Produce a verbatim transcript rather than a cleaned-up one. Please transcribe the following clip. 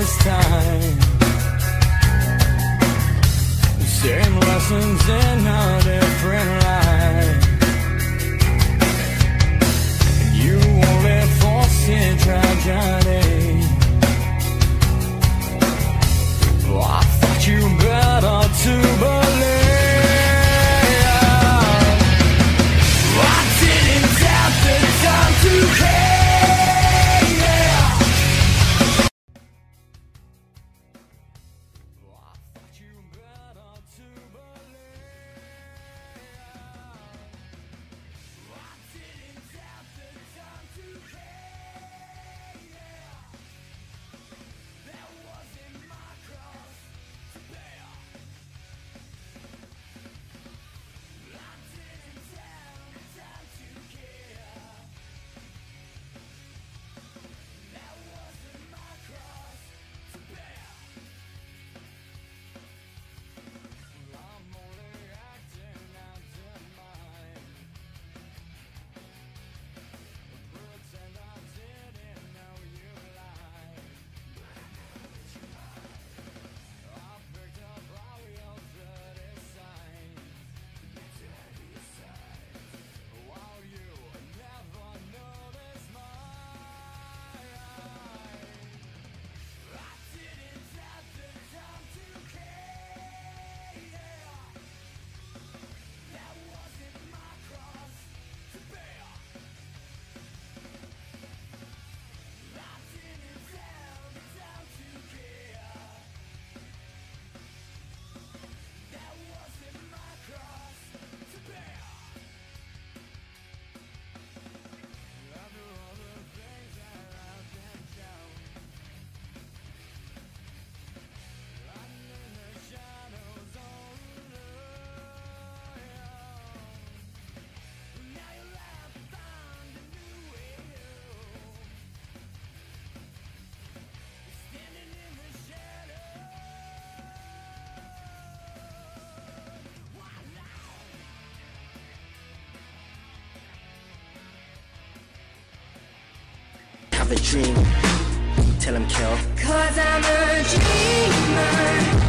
this time. Same lessons in a different light. You only foresee tragedy. Oh, I thought you better to believe. I didn't have the time to care. A dream, tell him kill. Cause I'm a dreamer.